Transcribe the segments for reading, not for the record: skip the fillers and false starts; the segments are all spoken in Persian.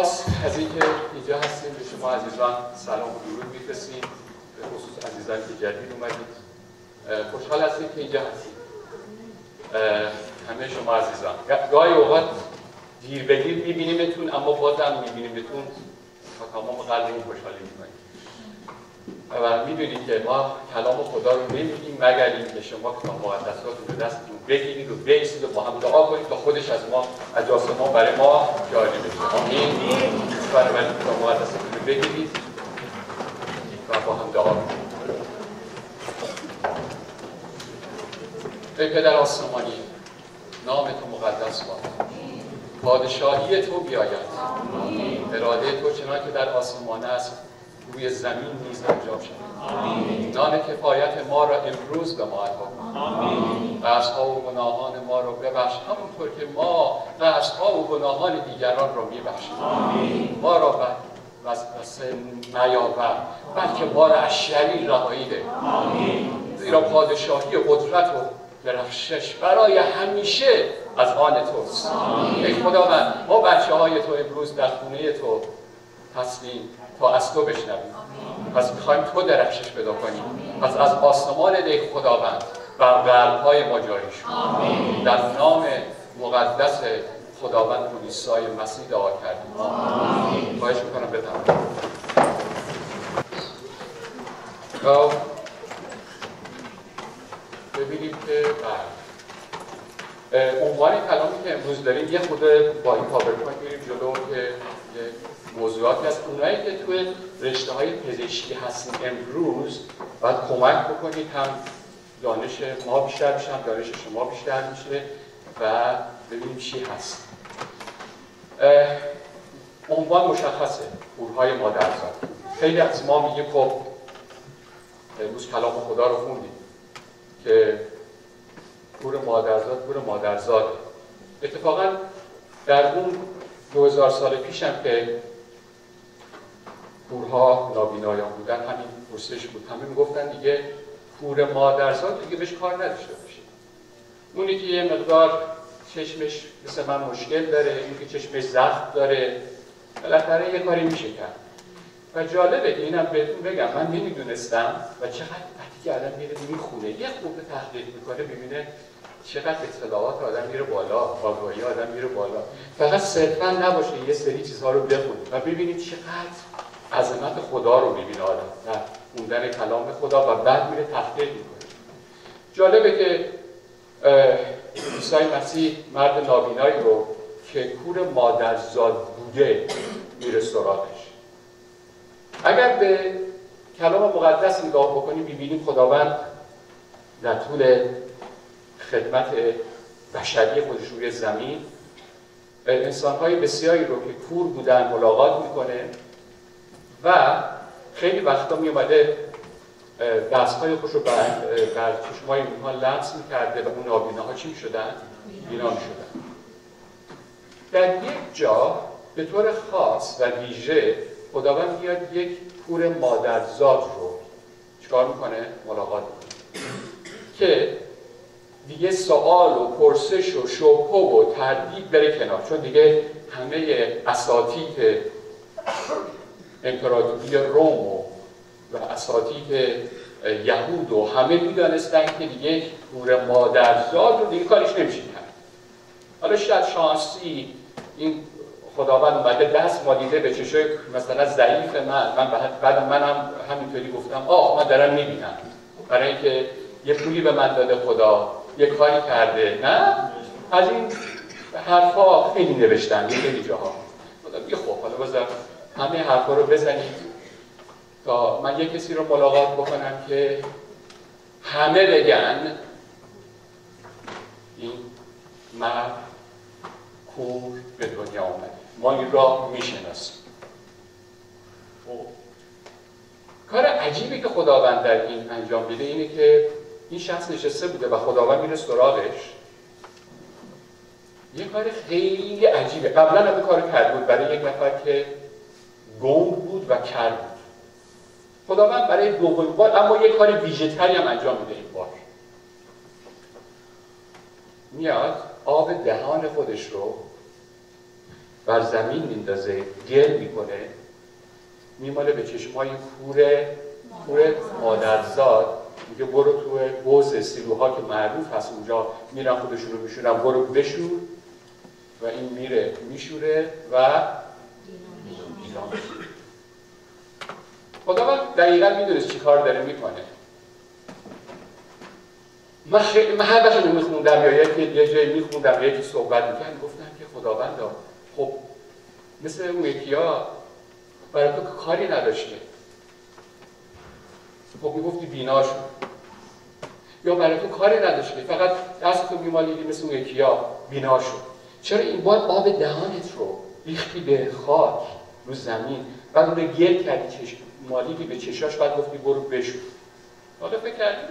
سپاس از اینکه اینجا هستیم. به شما عزیزان سلام و درود می‌فرستیم، به خصوص عزیزانی که جدید اومدید. خوشحال هستیم که اینجا هستیم. همه شما عزیزان گاهی اوقات دیر به دیر می‌بینیمتون، اما بازم می‌بینیمتون با تمام قلبمون خوشحالی می‌کنیم. و می‌دونید که ما کلام خدا رو نمی‌گیم مگر اینکه شما کتاب مقدساتون رو دستتون بگیرید و بایستید و با هم دعا کنید تا خودش از آسمان برای ما جاری بشه. آمین. بنابراین کتاب مقدساتون رو بگیرید و با هم دعا کنید. ای پدر آسمانی، نام تو مقدس باد. پادشاهی تو بیاید. اراده تو چنانکه در آسمان است روی زمین نیز انجام شود. نان کفایت ما را امروز به ما عطا کن. قصدها و گناهان ما را ببخش همونطور که ما قصدها و گناهان دیگران را میبخشیم. ما را وسوسه نیاور، بلکه ما را از شریر رهایی ده. زیرا پادشاهی قدرت و درخشش برای همیشه از آن توست. ای خداوند، ما بچه های تو امروز در خونه تو هستیم تا از تو بشنویم. پس میخوایم تو درخشش پیدا کنیم. پس از آسمان ده خداوند بر قلب‌های ما جاری شد. در نام مقدس خداوند عیسی مسیح دعا کردیم. خواهش میکنم بفرمایید. ببینیم که عنوان کلامی که امروز داریم یه خود با این پاورپوینت میریم جلو که یه موضوعاتی از اونایی که توی رشته‌های پزشکی هستیم امروز باید کمک بکنید، هم دانش ما بیشتر میشه، هم دانش شما بیشتر میشه و ببینیم چی هست. عنوان مشخصه، کورهای مادرزاد. خیلی از ما میگیم خب امروز کلام خدا رو خوندیم که کور مادرزاده. اتفاقا در اون 2000 سال پیشم که کورها نابینایان بودن همین پرسش بود. همه میگفتن دیگه کور مادرزاد دیگه بهش کار نداشته باشه. اونی که یه مقدار چشمش مثل من مشکل داره، اونی که چشمش زخم داره، بالاخره یه کاری میشه کرد. و جالبه که اینم بهتون بگم، من نمیدونستم و چقدر وقتی که آدم میره میخونه یه خوب تحقیق میکنه ببینه چقدر اطلاعات آدم میره بالا، آگاهی آدم میره بالا. فقط صرفا نباشه یه سری چیزها رو بخونید و ببینید چقدر عظمت خدا رو میبینه آدم در خوندن کلام خدا و بعد میره تحقیق میکنه. جالبه که عیسی مسیح مرد نابینایی رو که کور مادرزاد بوده میره سراغش. اگر به کلام مقدس نگاه بکنیم ببینیم خداوند در طول خدمت بشری خودش روی زمین انسان‌های بسیاری رو که کور بودن ملاقات میکنه و خیلی وقتا میومده دست‌های خوش رو بر چشمای اونها لمس میکرده و اون نابیناها چی میشدن؟ بینا میشدن. در یک جا به طور خاص و ویژه خداوند میاد یک کور مادرزاد رو چیکار میکنه؟ ملاقات میکنه که دیگه سوال و پرسش و شبهه و تردید بره کنار، چون دیگه همه اساتید امپراتوری روم و اساتید یهود و همه میدانستن که دیگه کور مادرزاد رو دیگه کارش نمیشه کرد. حالا شاید شانسی این خداوند اومده دست مالیده به چشای مثلا ضعیف بعد منم همینطوری گفتم من دارم میبینم، برای اینکه یه پولی به من داده خدا، یه کاری کرده. نه، از این حرفا خیلی نوشتن یه خیلی جاها. خدا خب حالا بذار همه حرفا رو بزنید تا من یه کسی رو ملاقات بکنم که همه بگن این مرد کور به دنیا آمده، ما این را میشناسیم. کار عجیبی که خداوند در این انجام میده اینه که این شخص نشسته بوده و خداوند میره سراغش. یه کار خیلی عجیبه. قبلا هم کار کرده بود برای یک نفر که گنگ بود و کر بود. خداوند برای دومین بار اما یه کار ویژه‌تری هم انجام میده. این بار میاد آب دهان خودش رو بر زمین میندازه، گل میکنه، میماله به چشمای کور مادرزاد، میگه برو تو حوض سیلوها که معروف هست اونجا میرن خودشون رو میشورن، برو بشور، و این میره میشوره و بینا میشه. خداوند دقیقا میدونست چی کار داره میکنه. من هر وقت میخوندم یا یه جایی میخوندم یکی صحبت میکنم گفتم که خداوند خب مثل اون یکی‌ها برای تو کاری نداشته، خب میگفتی بینا شد، یا برای تو کاری نداشته فقط دست تو میمالیدی مثل اون یکی‌ها بینا شد. چرا این بار آب دهانت رو ریختی به خاک رو زمین، بعد اون رو گل کردی مالیدی به چشاش، بعد گفتی برو بشور. حالا فکر کردی؟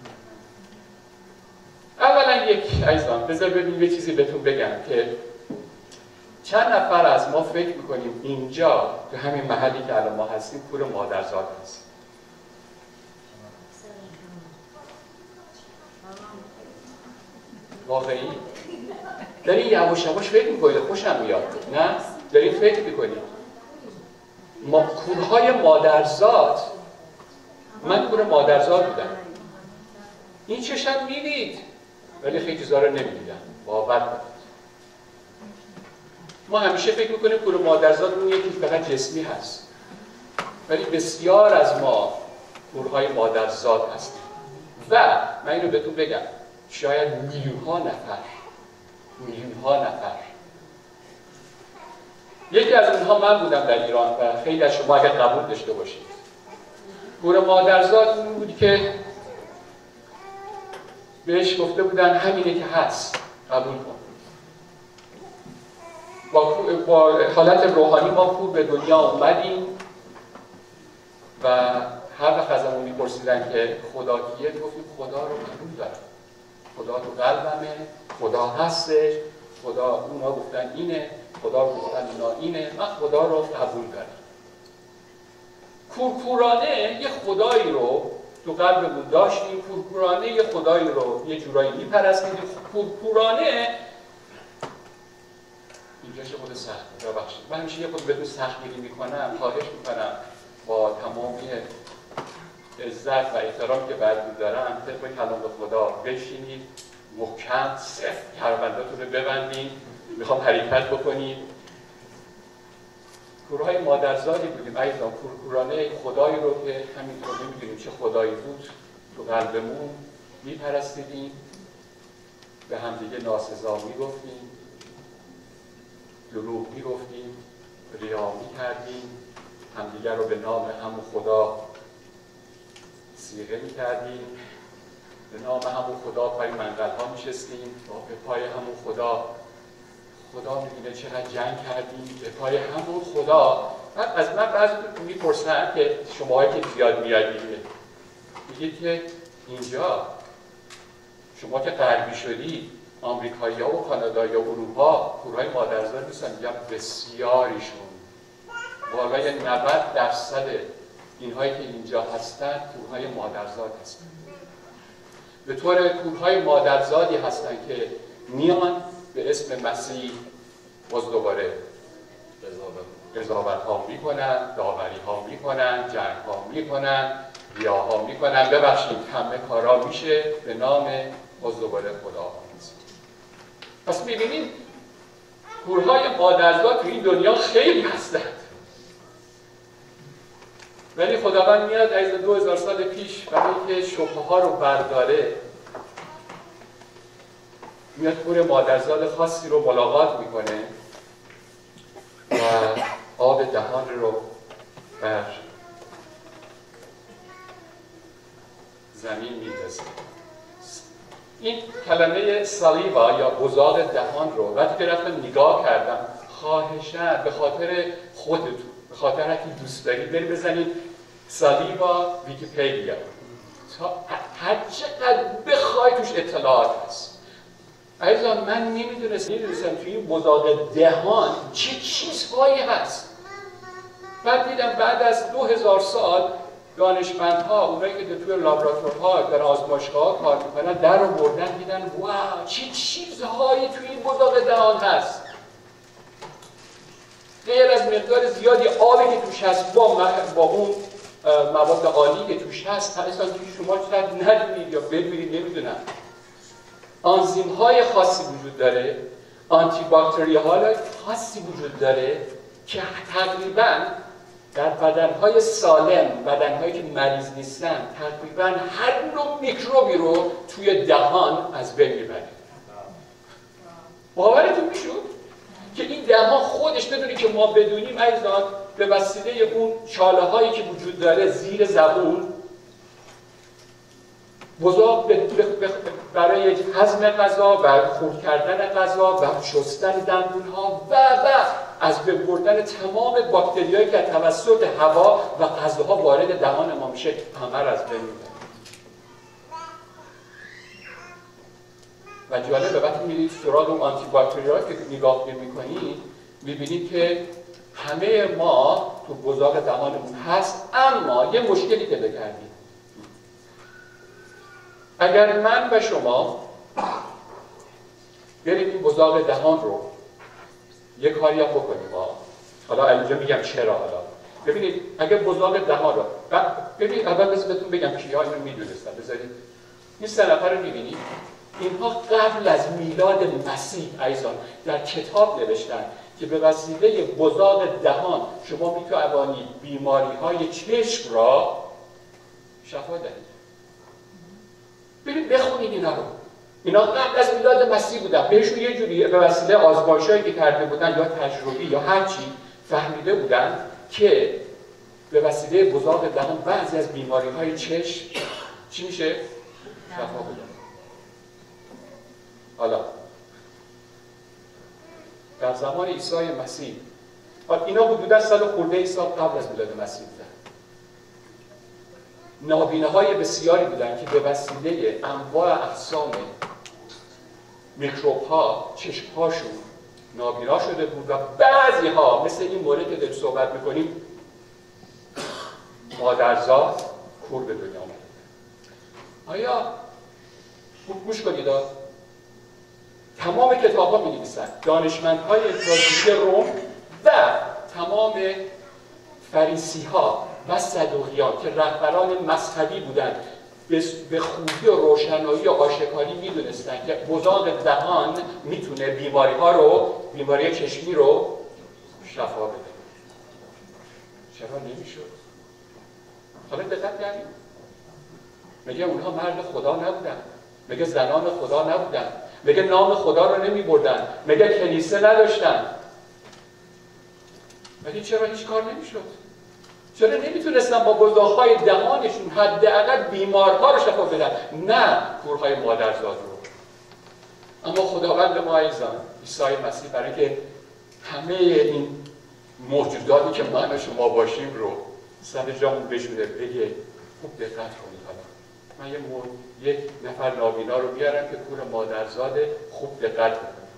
اولا عزیزان بذار ببین یه چیزی بهتون بگم که چند نفر از ما فکر میکنیم اینجا تو همین محلی که الان ما هستیم کور مادرزاد هست. واقعی؟ داری یواش یواش فکر میکنید، خوشم میاد، نه؟ داری فکر میکنید ما کورهای مادرزاد، من کور مادرزاد بودم، این چشم میدید ولی خیلی چیزا رو نمیدیدم، باور کنید. ما همیشه فکر میکنیم کور مادرزاد اون یکی فقط جسمی هست، ولی بسیار از ما کورهای مادرزاد هستیم و من اینو بهتون بگم شاید میلیون‌ها نفر. یکی از اونها من بودم در ایران و خیلی از شما اگر قبول داشته باشید. کور مادرزاد اون بود که بهش گفته بودن همینه که هست، قبول کن. با حالت روحانی ما کور به دنیا اومدیم و هر وقت ازمون میپرسیدن که خدا کیه، گفتیم خدا رو قبول دارم، خدا تو قلبمه، خدا هستش، خدا، اونا گفتن اینه، خدا گفتن اینا اینه، من خدا رو قبول دارم. کورکورانه یه خدایی رو تو قلبمون داشتیم، کورکورانه یه خدایی رو یه جورایی میپرستیم، کورکورانه اینجاش خود سخت ببخشید. من همیشه یه خود بهتون سختگیری میکنم، خواهش میکنم با تمامی عزت و احترام که براتون دارم طبق کلام خدا بشینید، محکم سفت کمربنداتون رو ببندید، میخوام حرکت بکنید. کورهای مادرزادی بودیم عزیزان، کورکورانه خدایی رو که همینطور نمیدونیم چه خدایی بود تو قلبمون میپرستیدیم، به همدیگه ناسزا میگفتیم، دروغ میگفتیم، ریا میکردیم، همدیگه رو به نام همون خدا صیغه میکردیم، به نام همون خدا پای منقل ها میشستیم، به پای همون خدا میبینه چقدر جنگ کردیم، به پای همون خدا. از من بعضی میپرسن که شماهایی که زیاد میادید میگید که اینجا شما که غربی شدید، آمریکایی ها و کانادا یا اروپا کورهای مادرزاد نیستن. میگم بسیاریشون، بالای 90% اینهایی که اینجا هستن کورهای مادرزاد هستن. به طور کورهای مادرزادی هستن که میان به اسم مسیح باز دوباره قضاوت ها میکنن، داوری ها میکنن، جنگ ها میکنن، ریاها میکنن، ببخشید همه کارا میشه به نام باز دوباره خدا. پس میبینید کورهای مادرزاد تو این دنیا خیلی هستند، ولی خداوند میاد از 2000 سال پیش برای اینکه شبهه ها رو برداره، میاد کور مادرزاد خاصی رو ملاقات میکنه و آب دهان رو بر زمین میندازه. این کلمه سالیوا یا بزاق دهان رو وقتی که رفتم نگاه کردم، خواهشاً به خاطر خودتون، به خاطر هر کی دوست دارید برید بزنید سالیوا ویکی‌پدیا، تا هر چقدر بخوای توش اطلاعات هست. عزیزان من نمیدونستم توی این بزاق دهان چه چیزهایی هست. بعد دیدم بعد از 2000 سال دانشمندها، اونایی که توی لابراتوارها در آزمایشگاه‌ها کار میکنن، در آوردن دیدن واو چه چیزهایی توی این بزاق دهان هست. غیر از مقدار زیادی آبی که توش هست با اون مواد عالی که توش هست، اصلا شما شاید ندونید یا بدونید، نمیدونم، آنزیم های خاصی وجود داره، آنتی باکتریال خاصی وجود داره که تقریبا در بدنهای سالم، بدنهایی که مریض نیستن، تقریبا هر نوع میکروبی رو توی دهان از بین میبره. باورتون میشود که این دهان خودش بدونی که ما بدونیم عزیزان به وسیله اون چاله هایی که وجود داره زیر زبون بزرگ برای هضم غذا و خورد کردن غذا و شستن دندون ها و از بین بردن تمام باکتریایی که توسط هوا و غذاها وارد دهان ما میشه همه را از بین میبره. و جالبه وقتی میرید سراغ اون آنتی باکتریال که نگاه میکنید میبینید که همه ما تو بزاق دهانمون هست، اما یه مشکلی پیدا کردیم. اگر من و شما بریم این بزاق دهان رو یه کاری هم بکنیم، حالا اینجا میگم چرا. حالا ببینید اگر بزاق دهان رو ببینید، اول بهتون بگم کیا اینو میدونستن. بذارید این سه نفر رو میبینید، اینها قبل از میلاد مسیح عزیزان در کتاب نوشتن که به وسیله بزاق دهان شما میتوانید بیماری‌های چشم را شفا دهید. برید بخونید اینا رو. اینا قبل از میلاد مسیح بودن. بهشون یه جوری به وسیله آزمایش‌هایی که کرده بودن یا تجربی یا هر چی فهمیده بودن که به وسیله بزاق دهان بعضی از بیماری‌های چشم چی میشه؟ شفا بده. حالا در زمان عیسی مسیح، اینا حدودا سال خورده سال قبل از میلاد مسیح بودن، نابینه‌های بسیاری بودن که به وسیله انواع اقسام میکروب‌ها چشم‌هاشون نابینا شده بود و بعضی‌ها مثل این مورد که داریم صحبت می‌کنیم مادرزاد کور به دنیا آمده. آیا گوش کنید، تمام کتاب‌ها می‌نویسن دانشمندهای کلاسیک روم و تمام فریسی‌ها و صدوقیان که رهبران مذهبی بودند به خوبی و روشنایی و آشکاری می‌دونستن که بزاق دهان میتونه بیماری چشمی رو شفا بده. چرا نمیشد؟ حالا دقت کردید؟ میگه اونها مرد خدا نبودن، میگه زنان خدا نبودن، میگه نام خدا رو نمی بردن، میگه کنیسه نداشتن. ولی چرا هیچ کار نمیشد؟ چرا نمیتونستن با بزاق‌های دهانشون حداقل بیمارها رو شفا بدن؟ نه کورهای مادرزاد رو. اما خداوند ما عزیزان عیسی مسیح برای که همه این موجوداتی که من و شما باشیم رو سر جامون بشونه، بگه خوب دقت کنید. من یک نفر نابینا رو بیارم که کور مادرزاده، خوب دقت کنید.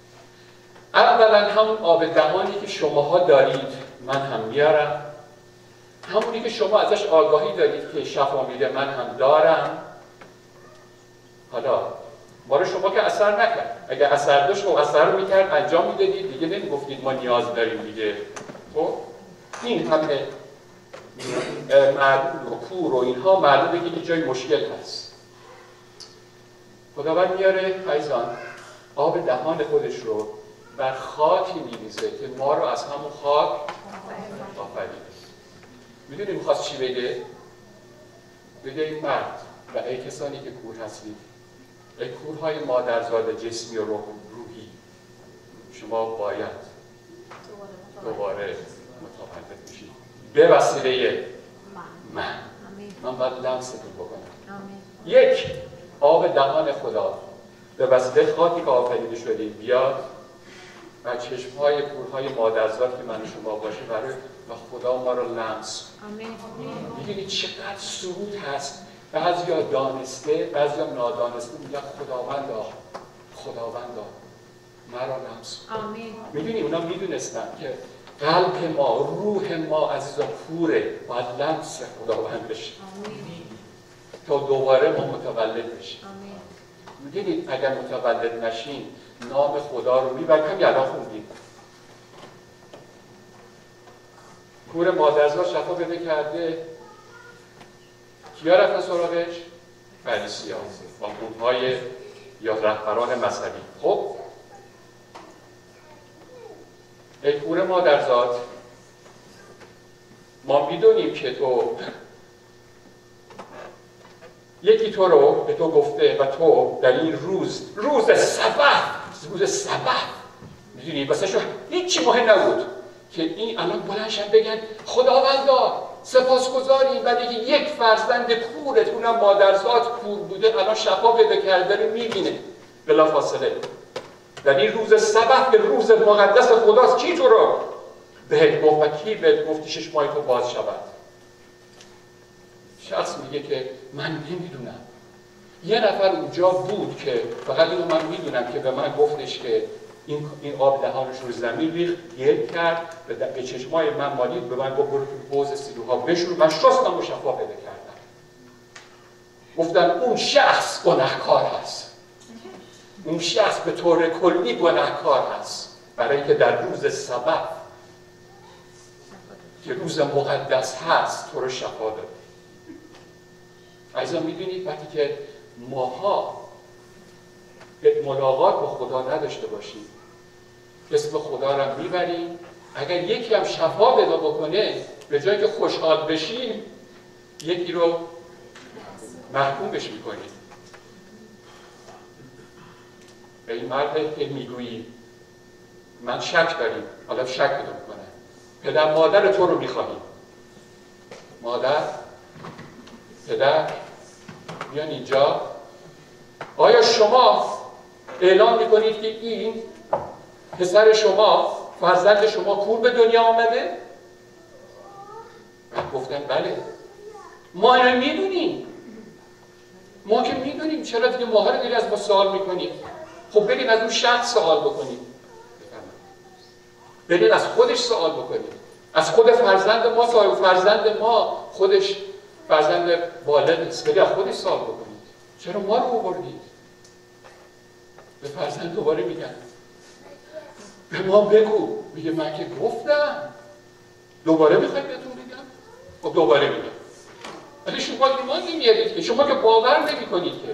اولا همون آب دهانی که شماها دارید من هم میارم، همونی که شما ازش آگاهی دارید که شفا میده من هم دارم. حالا ما رو شما که اثر نکرد، اگر اثر داشت خب اثر رو میکرد انجام میدادید دیگه، نمیگفتید ما نیاز داریم دیگه. خب این همه معلوم و کور و اینها معلومه که جای مشکل هست. خداوند میاره عزیزان آب دهان خودش رو بر خاکی میریزه که ما رو از همون خاک آفریده. میدونی میخواست چی بگه؟ بگه این مرد و ای کسانی که کور هستید، ای کورهای مادرزاد جسمی و روحی، شما باید دوباره متولد میشید به وسیله من باید لمستون بکنم. یک، آب دهان خدا به وسیله خاکی که آفریده شده بیاد و چشمهای کورهای مادرزاد که من شما باشه برای و خدا ما رو لمس. میدونید چقدر سرود هست، بعضیا دانسته بعضیا نادانسته میگن خداوندا مرا لمس کن. میدونی اونا میدونستن که قلب ما، روح ما عزیزان کوره، باید لمس خداوند بشه تا دوباره ما متولد بشیم. میدونید اگر متولد نشین نام خدا رو میبریم، همین الان خوندیم کور مادرزاد شفا پیدا کرده. کیا رفتن سراغش؟ فریسیان، آخوندهای یا رهبران مذهبی. خب ای کور مادرزاد، ما میدونیم که تو یکی تو رو به تو گفته و تو در این روز سبت میدونی واسه شو هیچی مهم نبود که این الان بلندشن بگن خداوندا سپاسگزاریم برای که یک فرزند کورت، اونم مادرزاد کور بوده، الان شفا پیدا کرده رو میبینه بلافاصله. در این روز سبت که روز مقدس خداست، کی تو رو بهت گفت و کی بهت گفت شش ماه تو باز شود؟ شخص میگه که من نمیدونم. یه نفر اونجا بود که فقط اینو من میدونم که به من گفتش که این آب دهانش رو زمین ریخت، گرد کرد، به چشمای من مالید، به من گفت برو تو حوض سیروها بشور. من شستم و شفا پیدا کردم. گفتم اون شخص گناهکار هست، اون شخص به طور کلی گناهکار هست، برای اینکه در روز سبت که روز مقدس هست تو رو شفا داد. عزیزان میدونید وقتی که ماها ملاقات با خدا نداشته باشیم، اسم خدا رو میبریم، اگر یکی هم شفا پیدا بکنه، به جایی که خوشحال بشیم یکی رو محکومش میکنیم. به این مرد که میگویی من شک داریم، حالا شک پیدا میکنه، پدر مادر تو رو میخواهیم. مادر، پدر بیان اینجا. آیا شما اعلام میکنید که این پسر شما، فرزند شما کور به دنیا آمده؟ من گفتم بله. ما اینو میدونیم. ما که میدونیم، چرا دیگه ماها رو از ما سوال میکنیم؟ خب برید از اون شخص سوال بکنید. برید از خودش سوال بکنید. از خود فرزند ما، صاحب فرزند ما خودش فرزند بالغ نیست. برید از خودش سوال بکنید. چرا ما رو آوردید؟ به فرزند دوباره میگن به ما بگو. میگه من که گفتم. دوباره میخواید بهتون بگم؟ خب دوباره میگم. ولی شما ایمان نمیارید که، شما که باور نمی‌کنید که.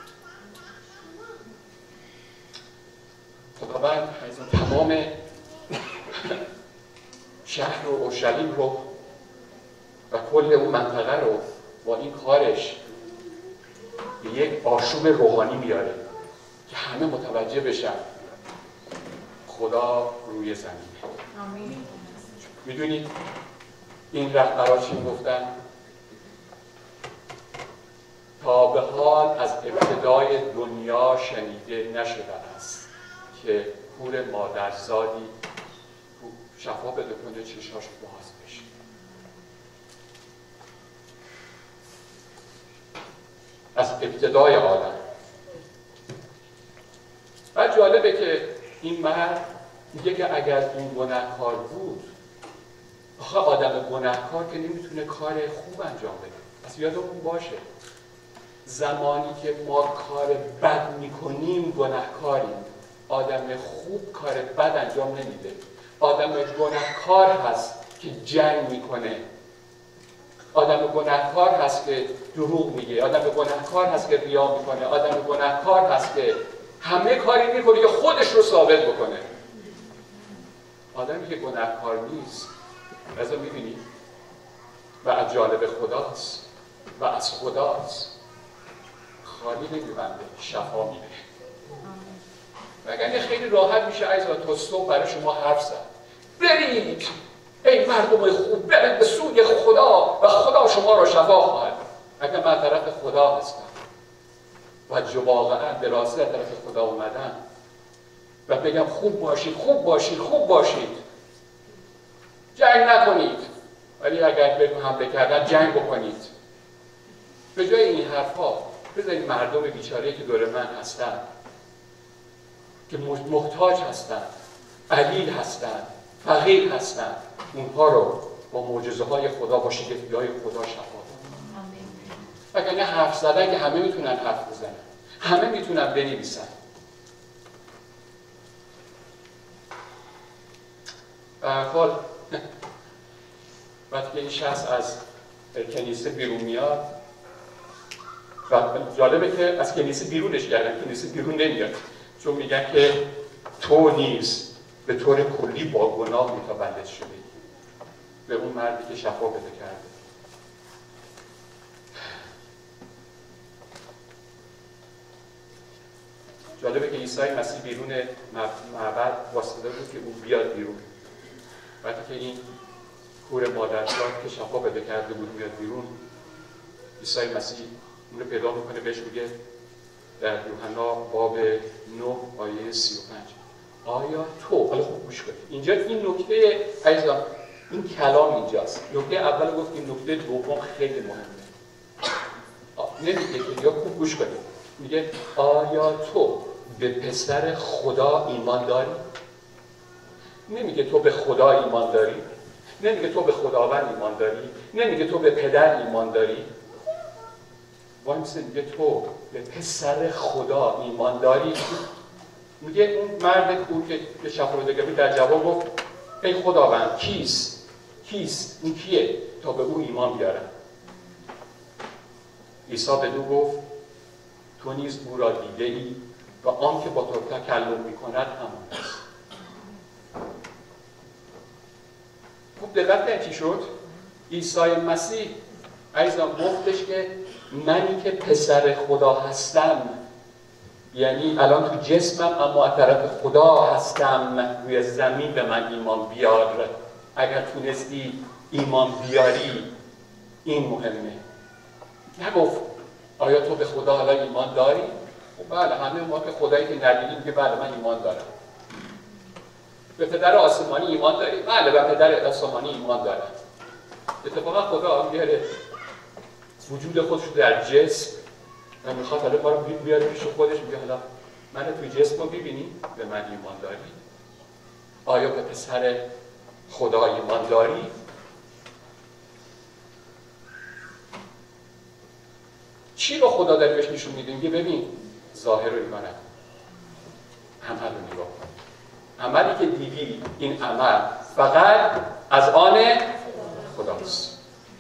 خداوند از تمام شهر و اورشلیم رو و کل اون منطقه رو با این کارش به یک آشوب روحانی میاره که همه متوجه بشن خدا روی زمینه. آمین. میدونید این رهبرا چی میگفتن؟ تا به حال از ابتدای دنیا شنیده نشده است که کور مادرزادی شفا پیدا کنه چشاش باز بشه. از ابتدای عالم. و جالبه که این مرد میگه که اگر این گناهکار بود، آخه آدم گناهکار که نمیتونه کار خوب انجام بده. پس یادمون باشه زمانی که ما کار بد میکنیم گناهکاریم. آدم خوب کار بد انجام نمیده. آدم گناهکار هست که جنگ میکنه. آدم گناهکار هست که دروغ میگه. آدم گناهکار هست که ریا میکنه. آدم گناهکار هست که همه کاری میکنه که خودش رو ثابت بکنه. آدمی که گناهکار نیست، رضا میبینی و از جانب خداست و از خداست، خالی نمیبنده، شفا میده. وگرنه خیلی راحت میشه عزیزان تا صبح برای شما حرف زد. برید ای مردم خوب، برید به سوی خدا و خدا شما را شفا خواهد. اگر من طرف خدا هستم و واقعا به راستی طرف خدا اومدم و بگم خوب باشید، خوب باشید، خوب باشید، جنگ نکنید، ولی اگر بگم حمله کردن جنگ بکنید. به جای این حرفا بذارید مردم بیچاره‌ای که دور من هستن، که محتاج هستن، علیل هستن، فقیر هستن، اونها رو با معجزه‌های خدا، با شگفتی‌های خدا شفا بدن. وگرنه حرف زدن که همه میتونن حرف بزنن، همه میتونن بنویسن. به هر حال وقتی که این شخص از کنیسه بیرون میاد و جالبه که از کنیسه بیرونش کردن، کنیسه بیرون نمیاد، چون میگن که تو نیز به طور کلی با گناه متولد شدی، به اون مردی که شفا بده کرده. جالبه که عیسی مسیح بیرون معبد واسطه بود که اون بیاد بیرون. وقتی که این کور مادرزاد که شفا بده کرده بود میاد بیرون، عیسی مسیح اون رو پیدا میکنه، بهش میگه در یوحنا باب 9 آیه 35 آیا تو، حالا خوب گوش کنید اینجا این نکته عزیزان، این کلام اینجاست. نکته اول گفتیم، نکته دوم خیلی مهمه. نمیگه که، یا خوب گوش کنید، میگه آیا تو به پسر خدا ایمان داری؟ نمیگه تو به خدا ایمان داری، نمیگه تو به خداوند ایمان داری، نمیگه تو به پدر ایمان داری، میگه تو به پسر خدا ایمان داری. میگه اون مرد کور که شفاعتگری در جواب گفت ای خداوند کیست؟ این کیه تا به او ایمان بیارم؟ عیسی بدو گفت تو نیز او را دیده ای و آن که با تو تکلم میکند همون است. خوب دقت کنید چی شد؟ عیسی مسیح عزیزان گفتش که منی که پسر خدا هستم، یعنی الان تو جسمم اما از طرف خدا هستم، روی زمین به من ایمان بیار. اگر تونستی ایمان بیاری، این مهمه. نگفت آیا تو به خدا حالا ایمان داری؟ خب بله، همه ما که خدایی که ندیدیم که بله من ایمان دارم. به پدر آسمانی ایمان داری؟ بله به پدر آسمانی ایمان دارم. اتفاقا خدا میاره وجود خودش در جسم و میخواد حالا ما رو بیاره پیش خودش، میگه حالا من توی جسم رو ببینی؟ به من ایمان داری؟ آیا به پسر خدا ایمان داری؟ چی رو خدا داره بهش نشون میده؟ میگه ببین ظاهر رو نگاه نکن، عمل رو نگاه کن. عملی که دیدی، این عمل فقط از آن خداست.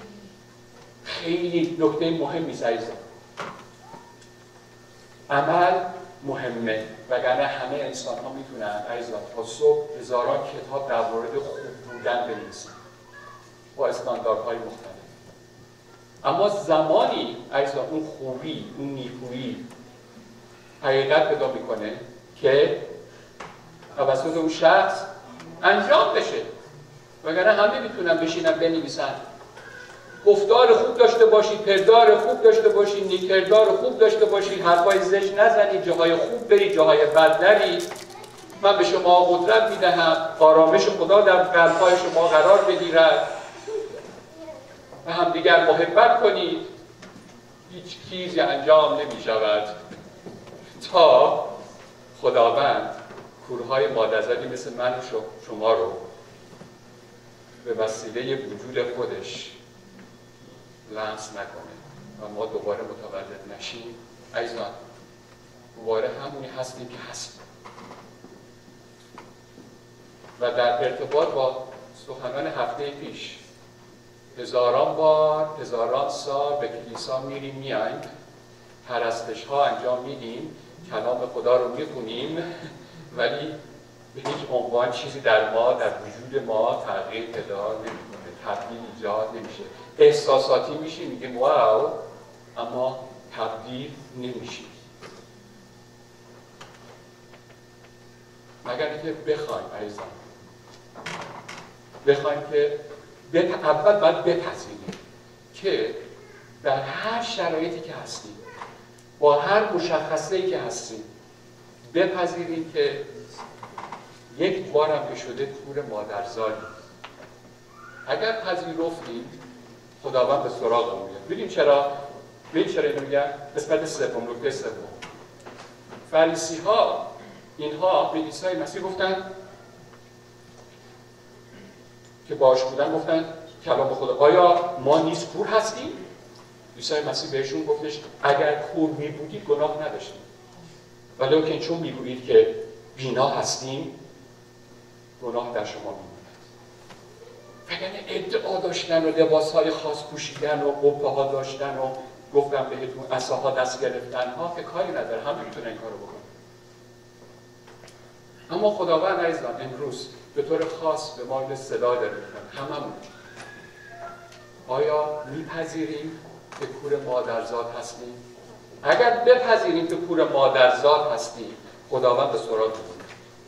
خیلی نکته مهمی است عزیزان. عمل مهمه، وگرنه همه انسان ها میتونن عزیزان تا صبح هزاران کتاب در مورد خوب بودن بنویسن با استانداردهای مختلف. اما زمانی عزیزان اون خوبی، اون نیکویی حقیقت پیدا میکنه که توسط اون شخص انجام بشه، وگرنه همه میتونن بشینن بنویسن گفتار خوب داشته باشید، کردار خوب داشته باشید، نیکردار خوب داشته باشید، حرفای زشت نزنید، جاهای خوب برید، جاهای بد نرید، من به شما قدرت میدهم، آرامش خدا در قلب‌های شما قرار بگیرد و همدیگر محبت کنید. هیچ چیزی انجام نمی شود تا خداوند کورهای مادرزادی مثل من و شما رو به وسیله وجود خودش لمس نکنه و ما دوباره متولد نشیم. عزیزان دوباره همونی هستیم که هستیم. و در ارتباط با سخنان هفته پیش، هزاران بار، هزاران سال به کلیسا میریم میاییم، پرستش ها انجام میدیم، کلام خدا رو میخونیم، ولی به هیچ عنوان چیزی در ما، در وجود ما تغییر پیدا نمیکنه، تبدیل ایجاد نمیشه. احساساتی میشیم، میگیم واو، اما تبدیل نمیشیم. مگر اینکه بخوایم عزیزان، بخوایم که اول باید بپذیریم که در هر شرایطی که هستیم، با هر مشخصه‌ای که هستیم، بپذیریم که یک بارم که شده کور مادرزادی. اگر پذیرفتیم خداوند به سراغمون میاد. ببین چرا اینو میگم؟ قسمت سوم، نکته سوم. فریسی‌ها اینها به عیسی مسیح گفتن که باش بودن، گفتن کلام خدا آیا ما نیز کور هستیم؟ عیسی مسیح بهشون گفتش اگر کور می بودید گناه نداشتیم، ولی چون میگویید که بینا هستیم گناه در شما میماند. فکر اگر ادعا داشتن و لباسهای خاص پوشیدن و قبه ها داشتن و گفتم بهتون عصاها دست گرفتن ها که کاری نداره، همه میتونه این کارو بکنه. اما خداوند عزیزان امروز به طور خاص به ما صدا داره میکنه، هممون آیا میپذیریم که کور مادرزاد هستیم؟ اگر بپذیریم که کور مادرزاد هستیم، خداوند به سراغ می‌کنه.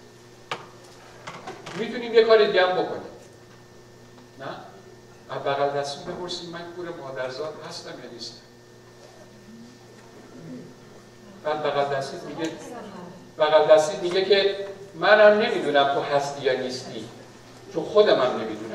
میتونیم یه کار دیگه هم بکنیم. نه؟ از بغل دستون بپرسیم من کور مادرزاد هستم یا نیستم؟ بعد بغل دستیت میگه که منم نمیدونم تو هستی یا نیستی، چون خودم هم نمیدونم.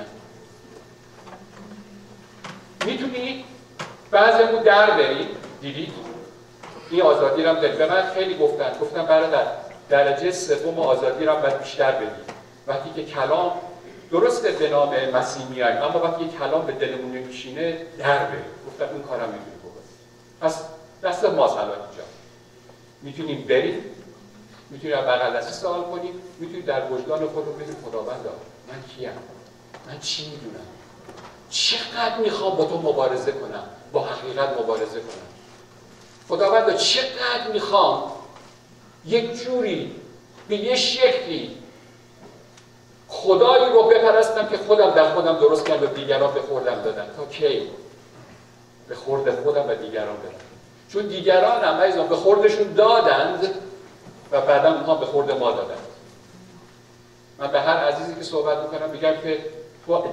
میتونی بعضیمون در برید، دیدید این آزادی رو هم دارید. به من خیلی گفتن برادر درجه سوم آزادی رو هم باید بیشتر بدید. وقتی که کلام درسته به نام مسیح میایم، اما وقتی که کلام به دلمون نمیشینه در برید. گفتم این کارم میتونی بکنید. پس دست ماست الان اینجا. میتونیم بریم، میتونیم بغل دستی سوال کنیم، میتونیم در وجدان خودمون بگیم خداوندا من کیم؟ من چی میدونم؟ چقدر میخوام با تو مبارزه کنم، با حقیقت مبارزه کنم. خداوندا چقدر میخوام یک جوری به یه شکلی خدایی رو بپرستم که خودم در خودم درست کردم و دیگران به خوردم دادم. تا کی؟ به خورد خودم و دیگران بدم. چون دیگران هم عزیزان به خوردشون دادند و بعدا اونها به خورد ما دادند. من به هر عزیزی که صحبت میکنم میگم که تو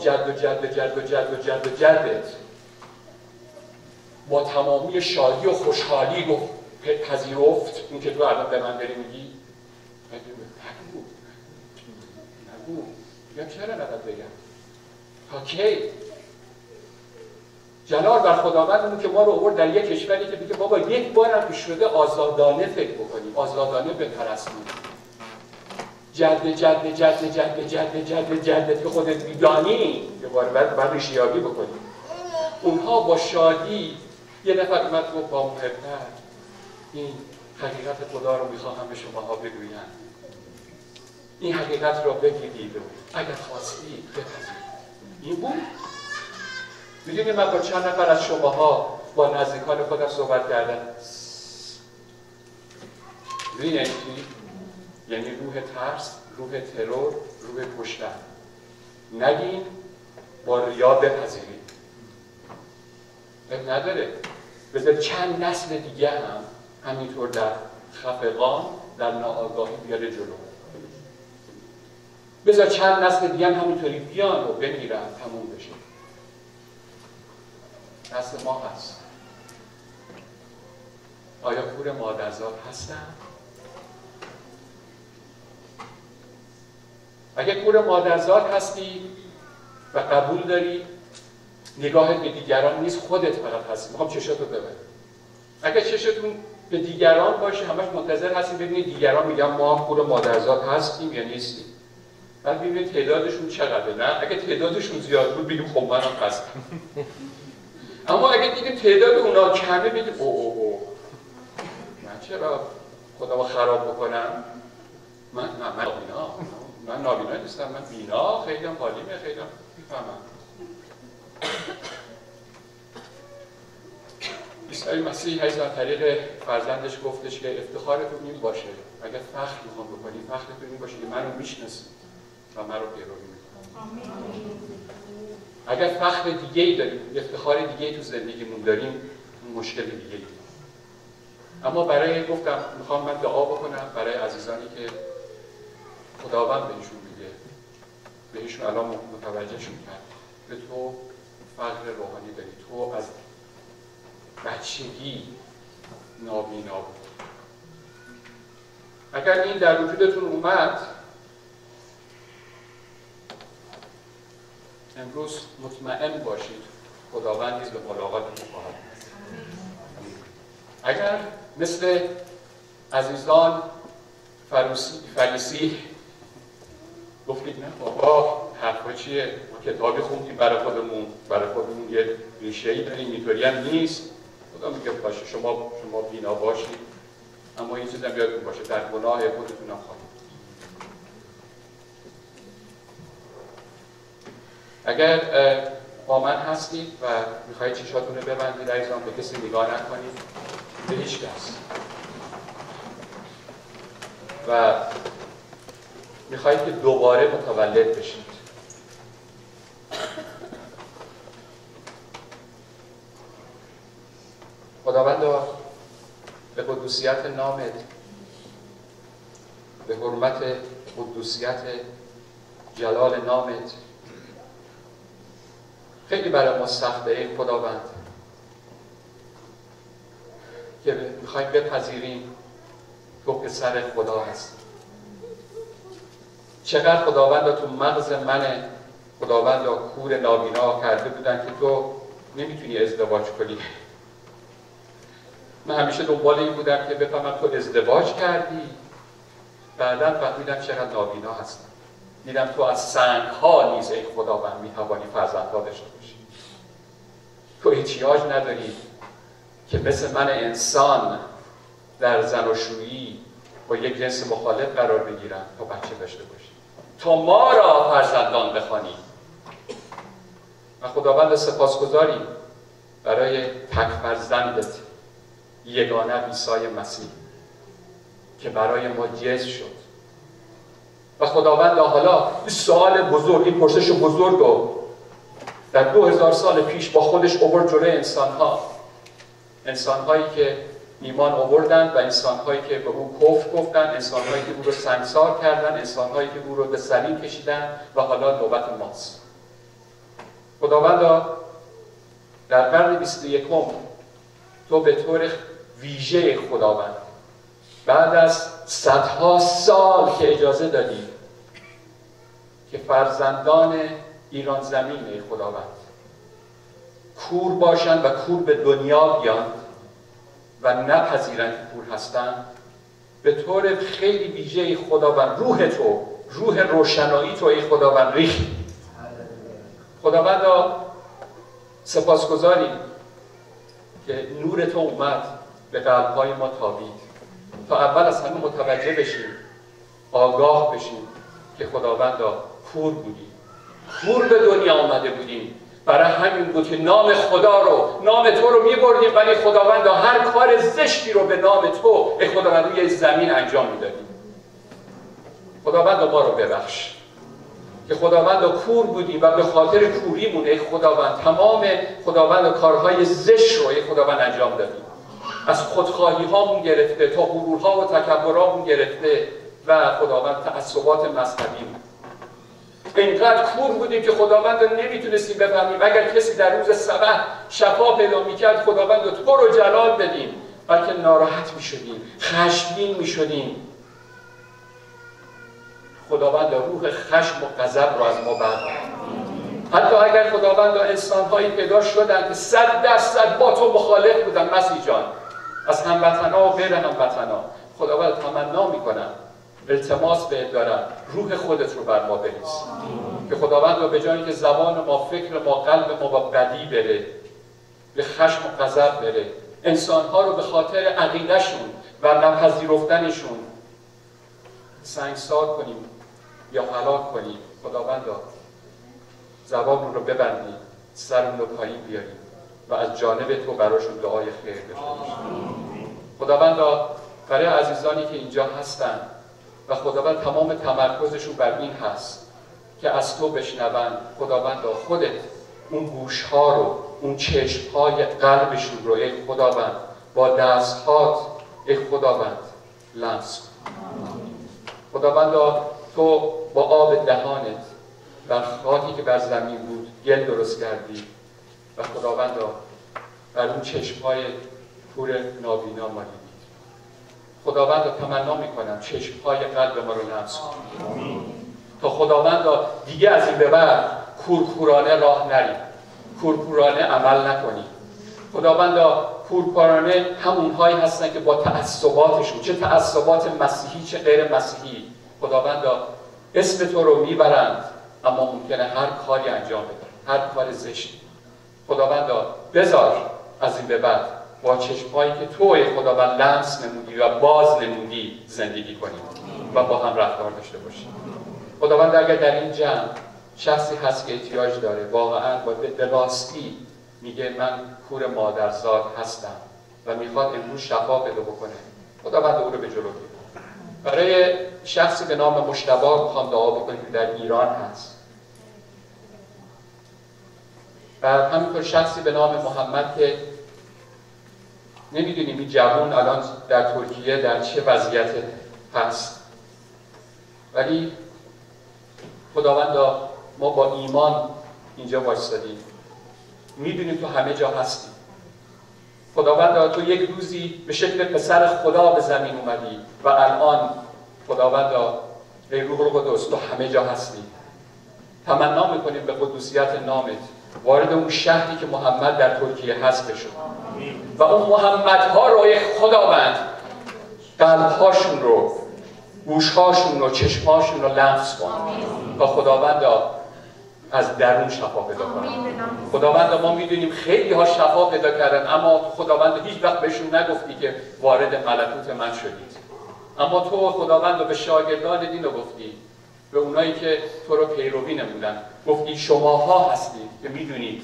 جدت با تمامی شادی و خوشحالی رو پذیرفت این که تو الان به من داری میگی نگو میگم چرا نباید بگم؟ تا کی؟ جلال بر خداوندمون که ما رو آورد در یک کشوری که میگه بابا یک بارم که شده آزادانه فکر بکنیم، آزادانه بپرستیم. جدت که خودت میدانی که باید ریشیابی بکنیم. اونها با شادی یه نفر اومد گفت با محبت این حقیقت خدا رو میخواهم به شماها بگویم. این حقیقت رو بگیرید و اگر خواستید بپذیرید. این بود. میدونید من با چند نفر از شماها با نزدیکان خودم صحبت کردم. میدونید یعنی روح ترس، روح ترور، روح کشتن. نگین با ریا بپذیرید. نداره. بذار چند نسل دیگه هم همینطور در خفقان، در ناآگاهی بیاره جلو. بذار چند نسل دیگه هم همینطوری بیان و بمیرن، تموم بشه. نسل ما هست. آیا کور مادرزاد هستن؟ اگه کور مادرزاد هستی و قبول داری نگاهت به دیگران نیست، خودت فقط هستی. میخوام چشاتو ببر. اگه چشتون به دیگران باشه همش منتظر هستیم ببینید دیگران میگن ما هم کور مادرزاد هستیم یا نیستیم. بعد ببینید تعدادشون چقدره. نه اگه تعدادشون زیاد بود بگیم خب منم هستم. اما اگه دیدیم تعداد اونا کمه بگیم او من چرا خودمو خراب بکنم؟ من نابینا نیستم، من بینا، خیلی هم حالیمه، خیلی هم میفهمم. عیسی مسیح از طریق فرزندش گفتش که افتخارتون این باشه، اگر فخر میخوام بکنیم فخرتون این باشه که منو میشناسید و من رو پیروی میکنم. اگر فخر دیگه‌ای داریم، افتخار دیگه‌ای تو زندگیمون داریم، مشکل دیگه‌ای. اما برای گفتم میخوام من دعا بکنم برای عزیزانی که خداوند بهشون میگه، بهشون الان متوجهشون کرد به تو فقر روحانی داری، تو از بچگی نابینا بود. اگر این در وجودتون اومد امروز مطمئن باشید خداوند نیز به ملاقاتتون خواهد. اگر مثل عزیزان فریسی گفتید نه بابا حرفا چیه، ما کتابی خوندیم برای خودمون یه ریشه‌ای داریم، اینطوری هم نیست. خدا میگه باشه شما بینا باشید، اما این چیزم یادتون باشه در گناه خودتون هم خواهید. اگر با من هستید و میخواید چشاتون رو ببندید عزیزان، به کسی نگاه نکنید، به هیچ کس، و میخواید که دوباره متولد بشید. خداوندا به قدوسیت نامت، به حرمت قدوسیت جلال نامت، خیلی برای ما سخته ای خداوند که میخوایم بپذیریم تو پسر خدا هستی. چقدر خداوند تو مغز من خداوند کور نابینا کرده بودن که تو نمیتونی ازدواج کنی. من همیشه دنبال این بودم که بفهمم تو ازدواج کردی، بعداً فهمیدم چقدر نابینا هستم. دیدم تو از سنگ‌ها نیز ای خداوند میتوانی فرزندها داشته باشی. تو احتیاج نداری که مثل من انسان در زناشویی با یک جنس مخالف قرار بگیرم تا بچه داشته باشی، تا ما را فرزندان بخوانی. و خداوند سپاسگزاریم برای تک فرزندت یگانه عیسی مسیح که برای ما جذب شد. و خداوند حالا این سوال بزرگ، این پرسش بزرگ رو در 2000 سال پیش با خودش آورد جلوی انسان‌هایی که ایمان آوردن و انسان‌هایی که به او کفر گفتن، انسان‌هایی که او رو سنگسار کردن، انسان‌هایی که او رو به صلیب کشیدن، و حالا نوبت ماست. خداوندا در قرن 21 تو به طور ویژه خداوند بعد از صدها سال که اجازه دادی که فرزندان ایران زمین ای خداوند کور باشند و کور به دنیا بیان و نپذیرند که کور هستند، به طور خیلی ویژه خداوند روح تو، روح روشنایی تو ای خداوند ریخت. خداوند سپاسگزاریم که نور تو اومد به قلب‌های ما تابید تا اول از همه متوجه بشیم، آگاه بشیم که خداوندا کور بودیم، کور به دنیا آمده بودیم. برای همین بود که نام خدا رو، نام تو رو می‌بردیم، ولی خداوندا هر کار زشتی رو به نام تو ای خداوند روی زمین انجام میدادیم. خداوندا ما رو ببخش که خداوندا کور بودیم و به خاطر کوریمون ای خداوند تمام خداوند کارهای زشت رو ای خداوند انجام دادیم. از خودخواهی هامون گرفته تا غرورها و تکبرامون گرفته و خداوند تعصبات مذهبی. اینقدر کور بودیم که خداوند نمیتونستیم بفهمیم. اگر کسی در روز سبت شفا پیدا میکرد خداوند تو رو جلال بدیم، بلکه ناراحت میشدیم، خشمگین میشدیم. خداوند روح خشم و غضب رو از ما بردار. حتی اگر خداوند انسان‌هایی پیدا شدن که 100% با تو مخالف بودن، مسیح جان، از هموطن‌ها و غیر هموطن‌ها، خداوند تمنا میکنم، التماس بهت دارم، روح خودت رو بر ما بریز که خداوند رو به جایی که زبان ما، فکر ما، قلب ما با بدی بره، به خشم و غضب بره، انسان‌ها رو به خاطر عقیده‌شون و نپذیرفتنشون سنگسار کنیم یا هلاک کنیم. خداوند زبان رو ببندیم، سرمون رو پایین بیاریم و از جانب تو براشون دعای خیر بفرستیم. خداوند برای عزیزانی که اینجا هستن و خداوند تمام تمرکزشون بر این هست که از تو بشنوند، خداوند خودت اون گوش‌ها رو، اون چشم‌های قلبشون رو ای خداوند با دست‌هات ای خداوند لمس کن. خداوند تو با آب دهانت و خاکی که بر زمین بود گل درست کردی و خداوند بر اون چشم‌های کور نابینا مالیدی. خداوند تمنا میکنم چشم‌های قلب ما رو لمس کن تا خداوند دیگه از این به بعد کورکورانه راه نریم، کورکورانه عمل نکنیم. خداوند کورکورانه همونهایی هستن که با تعصباتشون، چه تعصبات مسیحی چه غیر مسیحی، خداوند اسم تو رو میبرند اما ممکنه هر کاری انجام بدن، هر کار زشتی. خداوند بذار از این به بعد با چشم‌هایی که توی خداوند لمس نمودی و باز نمودی زندگی کنیم و با هم رفتار داشته باشیم. خداوند اگر در این جمع شخصی هست که احتیاج داره واقعا به راستی میگه من کور مادرزاد هستم و میخواد امروز شفا پیدا بکنه، خداوند او رو به جلو ببره. برای شخصی به نام مجتبی میخوام دعا بکنیم که در ایران هست. و همینطور شخصی به نام محمد که نمیدونیم این جوان الان در ترکیه در چه وضعیت هست، ولی خداوندا ما با ایمان اینجا وایستادیم، میدونیم تو همه جا هستی. خداوندا تو یک روزی به شکل پسر خدا به زمین اومدی و الان خداوندا ای روح القدس تو همه جا هستی. تمنا میکنیم به قدوسیت نامت وارد اون شهری که محمد در ترکیه هست بشو و اون محمدها رو ای خداوند قلبهاشون رو، گوشهاشون رو، چشمهاشون رو لمس کن تا خداوندا از درون شفا پیدا کنن. خداوندا ما میدونیم خیلی ها شفا پیدا کردن، اما خداوندا هیچ وقت بهشون نگفتی که وارد ملکوت من شدید. اما تو خداوندا به شاگردان دین رو گفتی، به اونایی که تو رو پیروی نمودن گفتی شماها هستید که میدونید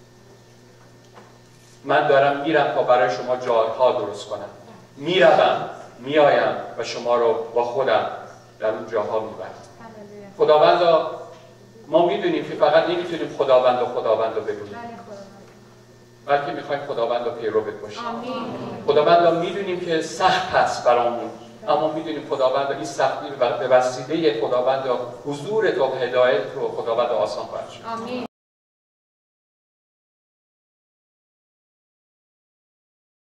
من دارم میرم تا برای شما جایها درست کنم، میروم میایم و شما رو با خودم در اون جاها میبرم. خداوندا ما میدونیم که فقط نمیتونیم خداوند رو بگوییم، بلکه میخوایم خداوند رو پیروت باشیم. خداوند رو میدونیم که سخت هست برامون، اما میدونیم خداوند این سختی به وسیله خداوند حضور تو، هدایت تو خداوند آسان خواهد شد.